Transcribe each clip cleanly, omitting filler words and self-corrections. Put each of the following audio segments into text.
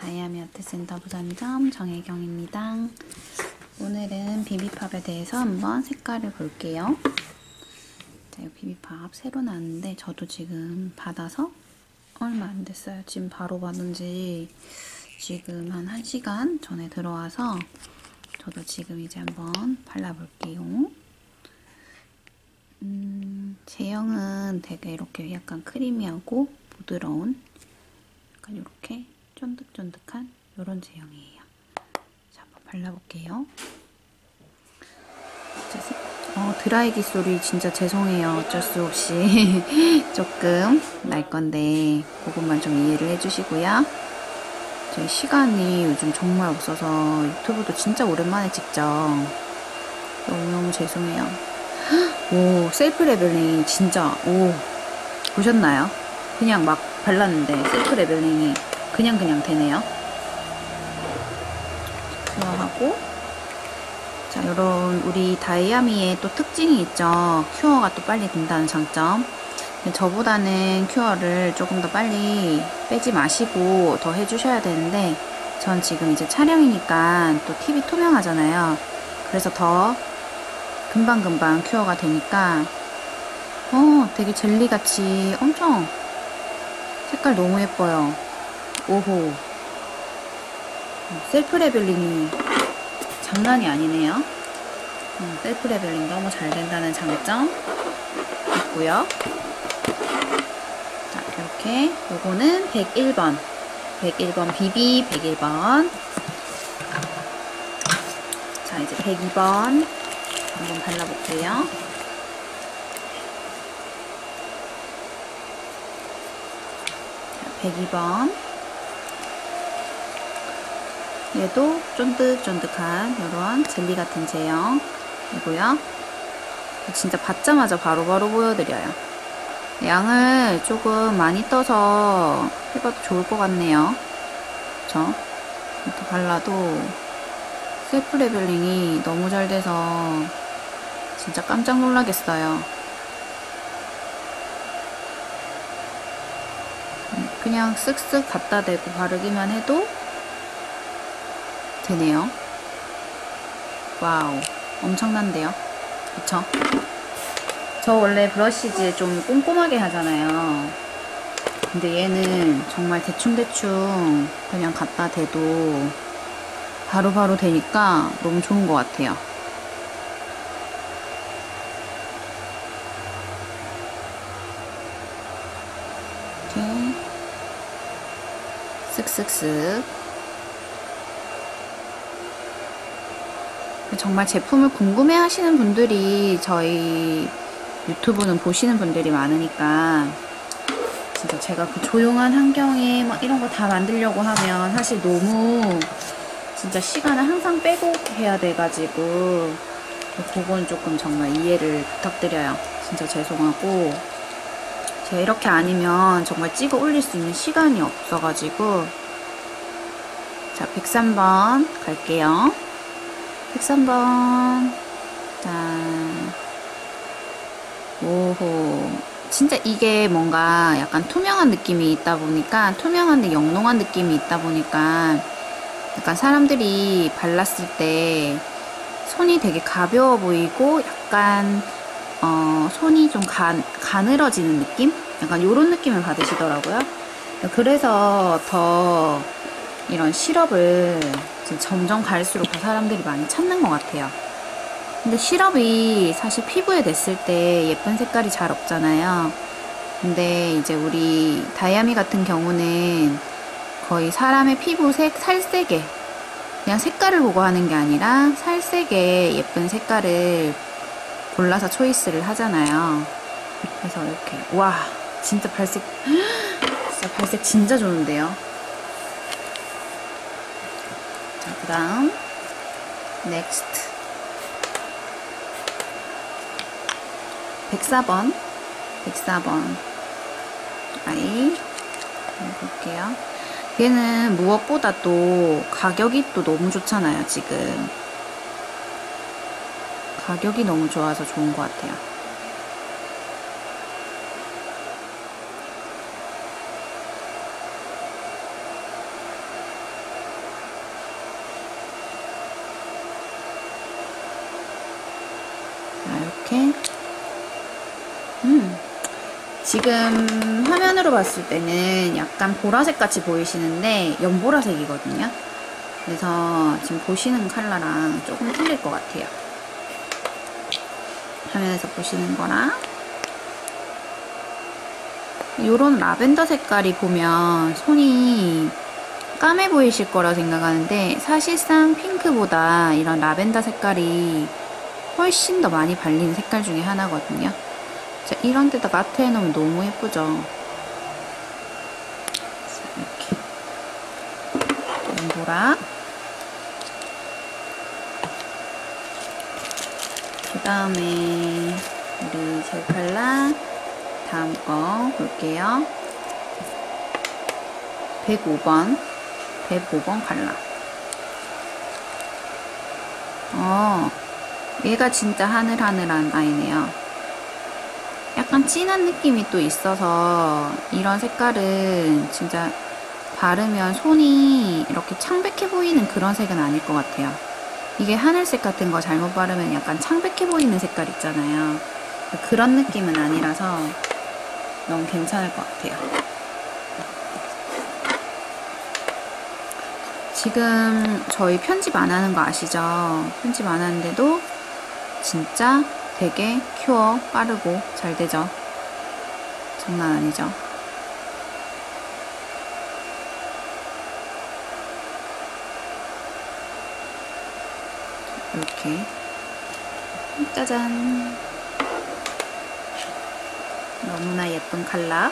다이아미 아트센터 부산점 정혜경입니다. 오늘은 비비팝에 대해서 한번 색깔을 볼게요. 자, 이 비비팝 새로 나왔는데 저도 지금 받아서 얼마 안 됐어요. 지금 바로 받은 지 지금 한 1시간 전에 들어와서 저도 지금 이제 한번 발라볼게요. 제형은 되게 이렇게 약간 크리미하고 부드러운 약간 이렇게 쫀득쫀득한 이런 제형이에요. 자, 한번 발라볼게요. 드라이기 소리 진짜 죄송해요. 어쩔 수 없이 조금 날 건데 그것만 좀 이해를 해주시고요. 저희 시간이 요즘 정말 없어서 유튜브도 진짜 오랜만에 찍죠. 너무너무 죄송해요. 오, 셀프 레벨링이 진짜, 오, 보셨나요? 그냥 막 발랐는데 셀프 레벨링이 그냥 되네요. 큐어하고, 자, 요런 우리 다이아미의 또 특징이 있죠. 큐어가 또 빨리 된다는 장점. 근데 저보다는 큐어를 조금 더 빨리 빼지 마시고 더 해주셔야 되는데 전 지금 이제 촬영이니까 또 TV 투명하잖아요. 그래서 더 금방금방 큐어가 되니까 되게 젤리같이 엄청 색깔 너무 예뻐요. 오호, 셀프 레벨링이 장난이 아니네요. 셀프 레벨링 너무 잘 된다는 장점 있고요. 자, 이렇게 요거는 101번 비비 101번. 자, 이제 102번 한번 발라볼게요. 자, 102번. 얘도 쫀득쫀득한 이런 젤리 같은 제형이고요. 진짜 받자마자 바로바로 보여드려요. 양을 조금 많이 떠서 해봐도 좋을 것 같네요. 그쵸? 이렇게 발라도 셀프 레벨링이 너무 잘 돼서 진짜 깜짝 놀라겠어요. 그냥 쓱쓱 갖다 대고 바르기만 해도 되네요. 와우, 엄청난데요? 그쵸? 저 원래 브러쉬질 좀 꼼꼼하게 하잖아요. 근데 얘는 정말 대충대충 그냥 갖다 대도 바로바로 되니까 너무 좋은 것 같아요. 이렇게 쓱쓱쓱. 정말 제품을 궁금해 하시는 분들이 저희 유튜브는 보시는 분들이 많으니까 진짜 제가 그 조용한 환경에 막 이런 거 다 만들려고 하면 사실 너무 진짜 시간을 항상 빼고 해야 돼가지고 그건 조금 정말 이해를 부탁드려요. 진짜 죄송하고 제가 이렇게 아니면 정말 찍어 올릴 수 있는 시간이 없어가지고. 자, 103번 갈게요. 103번. 짠. 오호. 진짜 이게 뭔가 약간 투명한 느낌이 있다 보니까, 투명한데 영롱한 느낌이 있다 보니까 약간 사람들이 발랐을 때 손이 되게 가벼워 보이고 약간 손이 좀 가늘어지는 느낌? 약간 요런 느낌을 받으시더라고요. 그래서 더 이런 시럽을 지금 점점 갈수록 더 사람들이 많이 찾는 것 같아요. 근데 시럽이 사실 피부에 댔을 때 예쁜 색깔이 잘 없잖아요. 근데 이제 우리 다이아미 같은 경우는 거의 사람의 피부색 살색에 그냥 색깔을 보고 하는 게 아니라 살색에 예쁜 색깔을 골라서 초이스를 하잖아요. 그래서 이렇게 와, 진짜 발색 진짜 좋은데요. 자, 그 다음 넥스트 104번 아이 볼게요. 얘는 무엇보다 또 가격이 또 너무 좋잖아요. 지금 가격이 너무 좋아서 좋은 것 같아요. 이렇게. 지금 화면으로 봤을 때는 약간 보라색 같이 보이시는데 연보라색이거든요. 그래서 지금 보시는 컬러랑 조금 틀릴 것 같아요. 화면에서 보시는 거랑. 요런 라벤더 색깔이 보면 손이 까매 보이실 거라 생각하는데 사실상 핑크보다 이런 라벤더 색깔이 훨씬 더 많이 발리는 색깔 중에 하나거든요. 자, 이런 데다가 아트 해놓으면 너무 예쁘죠. 이렇게 연보라. 그 다음에 우리 젤 컬러 다음 거 볼게요. 105번 컬러. 얘가 진짜 하늘하늘한 아이네요. 약간 진한 느낌이 또 있어서 이런 색깔은 진짜 바르면 손이 이렇게 창백해 보이는 그런 색은 아닐 것 같아요. 이게 하늘색 같은 거 잘못 바르면 약간 창백해 보이는 색깔 있잖아요. 그런 느낌은 아니라서 너무 괜찮을 것 같아요. 지금 저희 편집 안 하는 거 아시죠? 편집 안 하는데도 진짜 되게 큐어 빠르고 잘 되죠? 장난 아니죠? 이렇게 짜잔, 너무나 예쁜 컬러.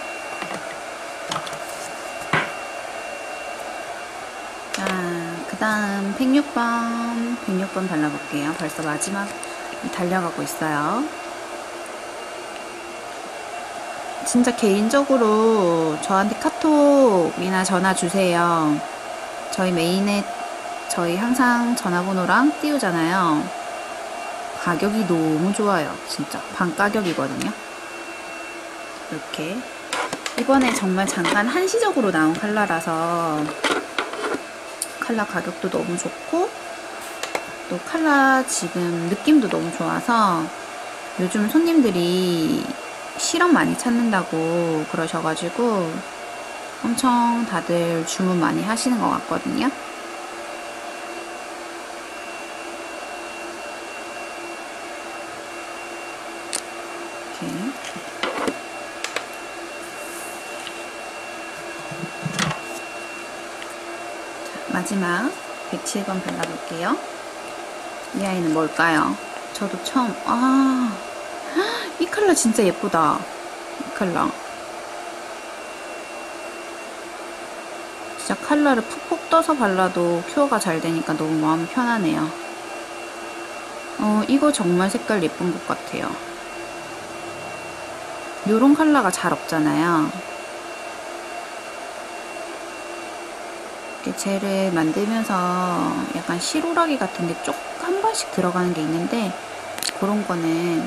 자, 그 다음 106번 발라볼게요. 벌써 마지막 달려가고 있어요. 진짜 개인적으로 저한테 카톡이나 전화 주세요. 저희 메인에 저희 항상 전화번호랑 띄우잖아요. 가격이 너무 좋아요. 진짜 반가격이거든요. 이렇게 이번에 정말 잠깐 한시적으로 나온 컬러라서 컬러 가격도 너무 좋고 또 컬러 지금 느낌도 너무 좋아서 요즘 손님들이 실험 많이 찾는다고 그러셔가지고 엄청 다들 주문 많이 하시는 것 같거든요. 이렇게 마지막 107번 발라볼게요. 이 아이는 뭘까요? 저도 처음, 이 컬러 진짜 예쁘다. 이 컬러. 진짜 컬러를 푹푹 떠서 발라도 큐어가 잘 되니까 너무 마음이 편하네요. 이거 정말 색깔 예쁜 것 같아요. 요런 컬러가 잘 없잖아요. 이렇게 젤을 만들면서 약간 실오라기 같은 게 쭉 한 번씩 들어가는 게 있는데 그런 거는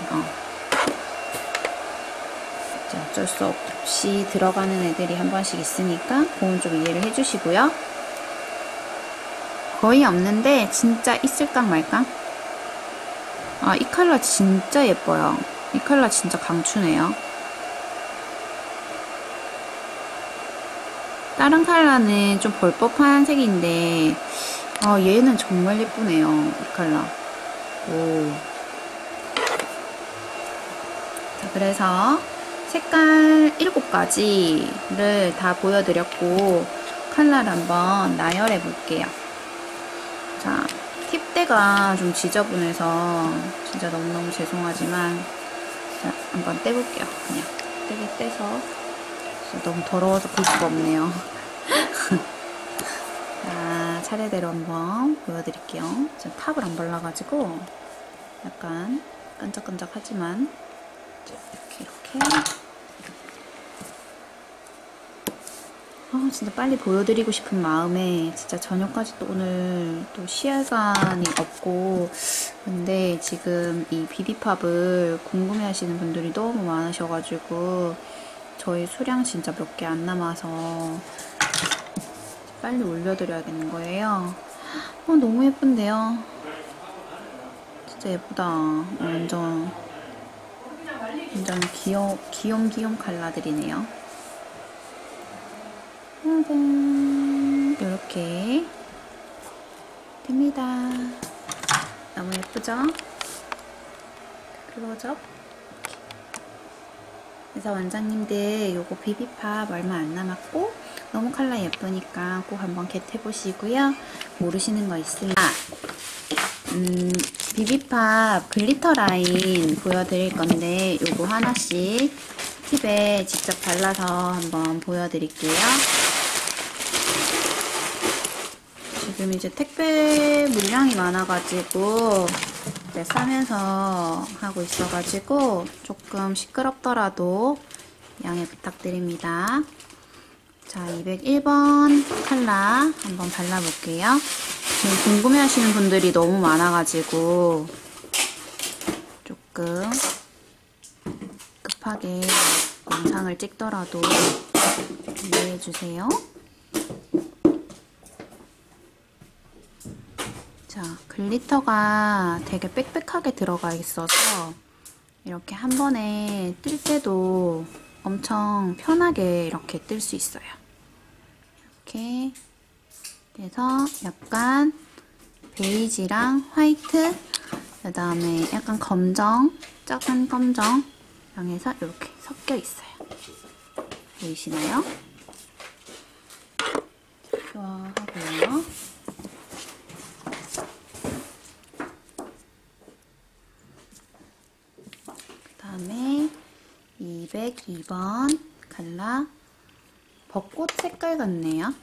어쩔 수 없이 들어가는 애들이 한 번씩 있으니까 그건 좀 이해를 해주시고요. 거의 없는데 진짜 있을까 말까? 이 컬러 진짜 예뻐요. 이 컬러 진짜 강추네요. 다른 컬러는 좀 벌법한 색인데 얘는 정말 예쁘네요. 이 컬러. 오. 자, 그래서 색깔 7가지를 다 보여드렸고 컬러를 한번 나열해 볼게요. 자, 팁대가 좀 지저분해서 진짜 너무너무 죄송하지만 자, 한번 떼볼게요. 그냥 떼게 떼서 너무 더러워서 볼 수가 없네요. 자, 차례대로 한번 보여드릴게요. 지금 탑을 안 발라가지고 약간 끈적끈적하지만 이렇게 진짜 빨리 보여드리고 싶은 마음에 진짜 저녁까지 또 오늘 또 시간이 없고 근데 지금 이 비비팝을 궁금해 하시는 분들이 너무 많으셔가지고 저희 수량 진짜 몇 개 안 남아서 빨리 올려드려야겠는 거예요. 너무 예쁜데요? 진짜 예쁘다. 완전 완전 귀염귀염 컬러들이네요. 짜잔. 이렇게 됩니다. 너무 예쁘죠? 클로즈업. 그래서 원장님들 요거 비비팝 얼마 안 남았고 너무 컬러 예쁘니까 꼭 한번 겟 해보시고요. 모르시는 거 있으면 비비팝 글리터 라인 보여드릴 건데 요거 하나씩 팁에 직접 발라서 한번 보여드릴게요. 지금 이제 택배 물량이 많아가지고 이제 싸면서 하고 있어가지고 조금 시끄럽더라도 양해 부탁드립니다. 자, 201번 컬러 한번 발라볼게요. 지금 궁금해하시는 분들이 너무 많아가지고 조금 급하게 영상을 찍더라도 이해해주세요. 자, 글리터가 되게 빽빽하게 들어가 있어서 이렇게 한 번에 뜰 때도 엄청 편하게 이렇게 뜰 수 있어요. 이렇게 그래서 약간 베이지랑 화이트, 그 다음에 약간 검정, 작은 검정 향해서 이렇게 섞여 있어요. 보이시나요? 좋아하고요. 그 다음에 202번 컬러 벚꽃 색깔 같네요.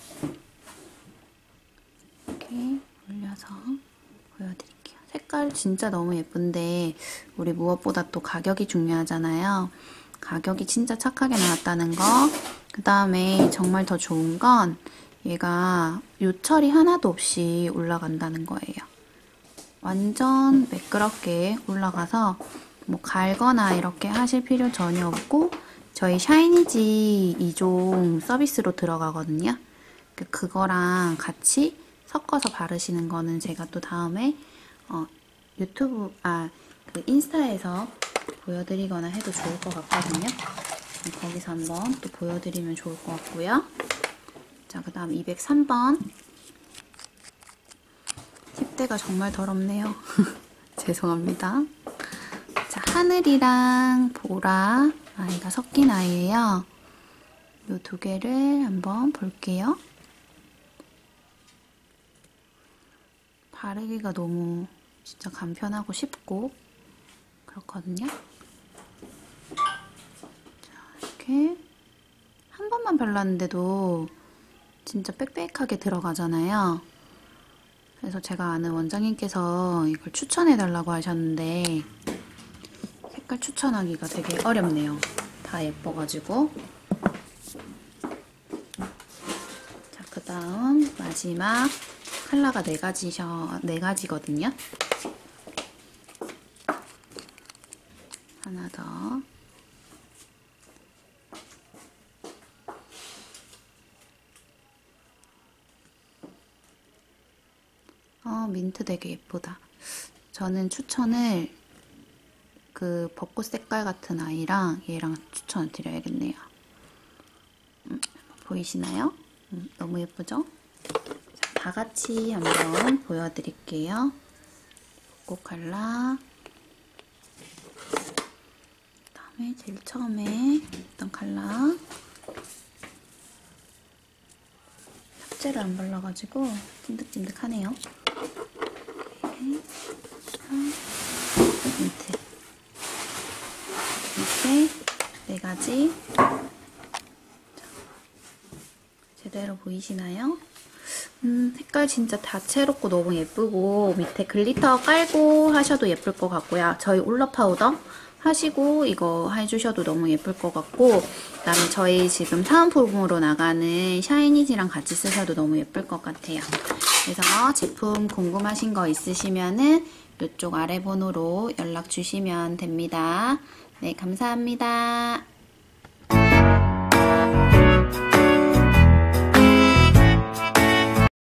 이렇게 올려서 보여드릴게요. 색깔 진짜 너무 예쁜데 우리 무엇보다 또 가격이 중요하잖아요. 가격이 진짜 착하게 나왔다는 거. 그 다음에 정말 더 좋은 건 얘가 요철이 하나도 없이 올라간다는 거예요. 완전 매끄럽게 올라가서 뭐 갈거나 이렇게 하실 필요 전혀 없고 저희 샤이니지 2종 서비스로 들어가거든요. 그거랑 같이 섞어서 바르시는 거는 제가 또 다음에 그 인스타에서 보여드리거나 해도 좋을 것 같거든요. 거기서 한번 또 보여드리면 좋을 것 같고요. 자, 그 다음 203번. 팁대가 정말 더럽네요. 죄송합니다. 자, 하늘이랑 보라 아이가 섞인 아이예요. 이 두 개를 한번 볼게요. 바르기가 너무 진짜 간편하고 쉽고 그렇거든요. 자, 이렇게 한 번만 발랐는데도 진짜 빽빽하게 들어가잖아요. 그래서 제가 아는 원장님께서 이걸 추천해달라고 하셨는데 색깔 추천하기가 되게 어렵네요. 다 예뻐가지고. 자, 그 다음 마지막 컬러가 네 가지거든요. 하나 더. 민트 되게 예쁘다. 저는 추천을 그 벚꽃 색깔 같은 아이랑 얘랑 추천을 드려야겠네요. 보이시나요? 너무 예쁘죠? 자, 다 같이 한번 보여드릴게요. 벚꽃 컬러. 그 다음에 제일 처음에 했던 컬러. 탑재를 안 발라가지고 찐득찐득하네요. 민트. 이렇게 네 가지. 제대로 보이시나요? 색깔 진짜 다채롭고 너무 예쁘고 밑에 글리터 깔고 하셔도 예쁠 것 같고요. 저희 올러 파우더 하시고 이거 해주셔도 너무 예쁠 것 같고 그다음에 저희 지금 사은품으로 나가는 샤이니지랑 같이 쓰셔도 너무 예쁠 것 같아요. 그래서 제품 궁금하신 거 있으시면은 이쪽 아래 번호로 연락 주시면 됩니다. 네, 감사합니다.